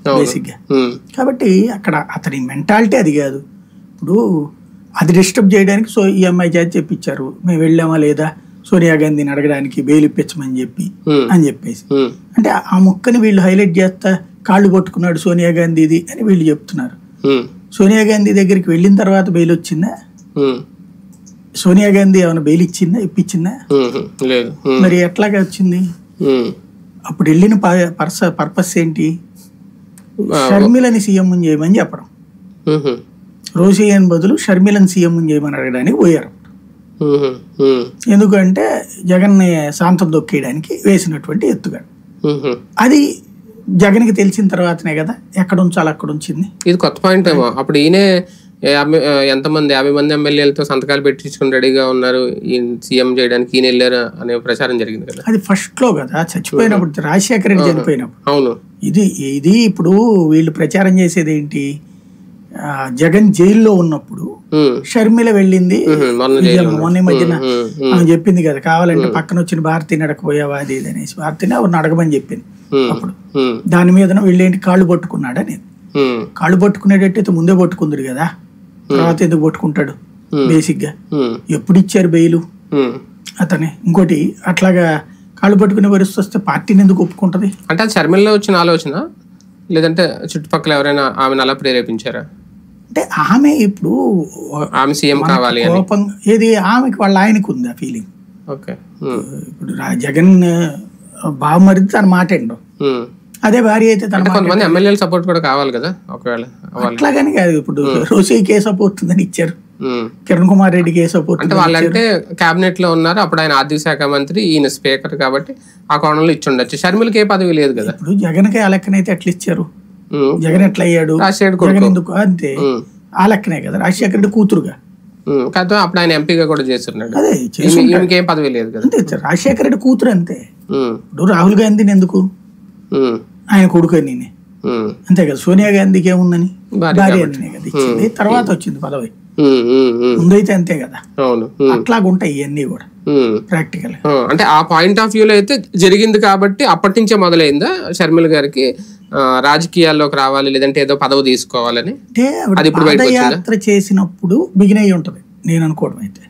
బేసిక్గా. కాబట్టి అక్కడ అతని మెంటాలిటీ అది కాదు. ఇప్పుడు అది డిస్టర్బ్ చేయడానికి ఈ అమ్మాయి చేతి చెప్పించారు, మేము వెళ్ళామా లేదా సోనియా గాంధీని అడగడానికి బెయిల్ ఇప్పించమని చెప్పేసి అంటే ఆ ముక్కని వీళ్ళు హైలైట్ చేస్తా కాళ్ళు పట్టుకున్నాడు సోనియా గాంధీది అని వీళ్ళు చెప్తున్నారు. సోనియా గాంధీ దగ్గరికి వెళ్ళిన తర్వాత బెయిల్ వచ్చిందా? సోనియా గాంధీ ఏమైనా బెయిల్ ఇప్పించిందా? మరి ఎట్లాగా వచ్చింది? అప్పుడు వెళ్ళిన పర్పస్ ఏంటి? షర్మిలని సీఎం చేయమని చెప్పడం. రోషియన్ బదులు షర్మిలని సీఎం చేయమని అడగడానికి పోయారు. ఎందుకంటే జగన్ శాంతం దొక్కేయడానికి వేసినటువంటి ఎత్తుగా. అది జగన్ కి తెలిసిన తర్వాతనే కదా ఎక్కడ ఉంచాలి అక్కడ ఉంచింది. ఇది కొత్త పాయింట్ ఏమో. అప్పుడు ఈయనే ఎంతమంది 50 మంది ఎమ్మెల్యేలతో సంతకాలు పెట్టించుకుని రెడీగా ఉన్నారు సీఎం చేయడానికి, ఈయన వెళ్ళారు అనే ప్రచారం జరిగింది కదా. అది ఫస్ట్ లో కదా, చచ్చిపోయినప్పుడు రాజశేఖర రెడ్డి చనిపోయినప్పుడు. అవును. ఇది ఇప్పుడు వీళ్ళు ప్రచారం చేసేది ఏంటి? జగన్ జైల్లో ఉన్నప్పుడు షర్మిల వెళ్ళింది మొన్న మధ్యన చెప్పింది కదా, కావాలంటే పక్కన వచ్చిన భారతీని అడగపోయావా అది ఇది అనేసి. భారతీని ఎవరిని అడగమని చెప్పింది. అప్పుడు దాని మీద వీళ్ళేంటి కాళ్ళు పట్టుకున్నాడు అనేది. కాళ్ళు పట్టుకునేటట్టయితే ముందే పట్టుకుందడు కదా, తర్వాత ఎందుకు పట్టుకుంటాడు? బేసిక్ గా ఎప్పుడు ఇచ్చారు బెయిలు అతనే? ఇంకోటి అట్లాగా కాళ్ళు పట్టుకునే పరిస్థితి వస్తే పార్టీని ఎందుకు ఒప్పుకుంటది? అంటే అది షర్మిలలో వచ్చిన ఆలోచన, లేదంటే చుట్టుపక్కల ఎవరైనా ఆమెను అలా ప్రేరేపించారా? అంటే ఆమె ఇప్పుడు ఆమె సీఎం కావాలి కోపం ఏది ఆమెకి వాళ్ళ ఆయనకు ఉంది ఆ ఫీలింగ్. ఓకే. ఇప్పుడు జగన్ బావమరిది తన మాట ఏంటో, అదే భార్య అయితే తన కొంతమంది ఎమ్మెల్యేల సపోర్ట్ కూడా కావాలి కదా ఒకవేళ. అట్లాగని కాదు, ఇప్పుడు రోషికి ఏ సపోర్ట్ ఉందని ఇచ్చారు, కిరణ్ కుమార్ రెడ్డికి ఏ సపోర్ట్ అంటే వాళ్ళంటే కేబినెట్ లో ఉన్నారు, అప్పుడు ఆయన ఆర్థిక శాఖ మంత్రి, ఈయన స్పీకర్ కాబట్టి ఆ కోణంలో ఇచ్చి ఉండొచ్చు. షర్మిలకి ఏ పదవి లేదు కదా. ఇప్పుడు జగన్ కి ఆ లెక్కనైతే ఎట్లా ఇచ్చారు? జగన్ ఎట్లా అయ్యాడు? రాజశేఖర్ ఎందుకు అంతే ఆ లెక్కనే కదా, రాజశేఖర్ రెడ్డి కూతురుగా. కాదు అప్పుడు ఆయన ఎంపీగా కూడా చేస్తున్నాడు. అదే ఏం పదవి లేదు కదా. అంతే రాజశేఖర రెడ్డి కూతురు అంతే. ఇప్పుడు రాహుల్ గాంధీని ఎందుకు ఆయన కొడుకు అని అంతే కదా. సోనియా గాంధీకి ఏముందని భార్య అనే కదా ఇచ్చింది, తర్వాత వచ్చింది పదవి. ముందైతే అంతే కదా. అట్లాగుంటాయి ఇవన్నీ కూడా ప్రాక్టికల్. అంటే ఆ పాయింట్ ఆఫ్ వ్యూలో అయితే జరిగింది కాబట్టి అప్పటి నుంచే మొదలైందా షర్మిల గారికి రాజకీయాల్లోకి రావాలి, లేదంటే ఏదో పదవి తీసుకోవాలని? అంటే పాదయాత్ర చేసినప్పుడు బిగిన్ అయ్యి ఉంటది నేను అనుకోవడం అయితే.